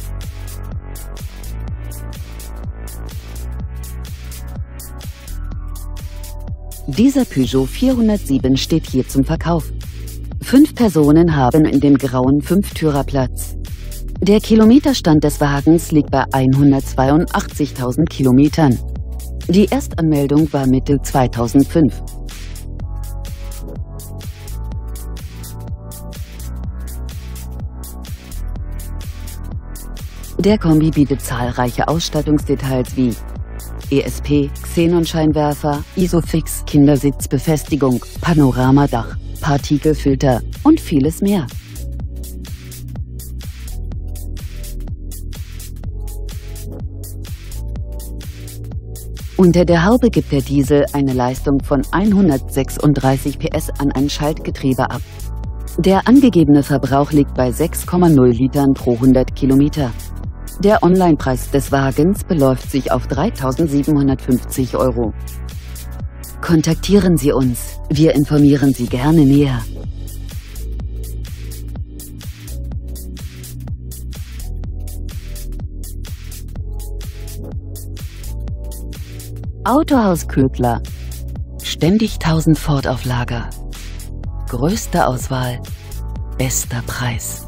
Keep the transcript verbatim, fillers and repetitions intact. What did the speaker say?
Dieser Peugeot vierhundertsieben steht hier zum Verkauf. Fünf Personen haben in dem grauen Fünftürer Platz. Der Kilometerstand des Wagens liegt bei hundertzweiundachtzigtausend Kilometern. Die Erstanmeldung war Mitte zweitausendfünf. Der Kombi bietet zahlreiche Ausstattungsdetails wie E S P, Xenonscheinwerfer, Isofix, Kindersitzbefestigung, Panoramadach, Partikelfilter und vieles mehr. Unter der Haube gibt der Diesel eine Leistung von hundertsechsunddreißig P S an ein Schaltgetriebe ab. Der angegebene Verbrauch liegt bei sechs Komma null Litern pro hundert Kilometer. Der Onlinepreis des Wagens beläuft sich auf dreitausendsiebenhundertfünfzig Euro. Kontaktieren Sie uns, wir informieren Sie gerne näher. Autohaus Ködler. Ständig tausend Ford auf Lager. Größte Auswahl, bester Preis.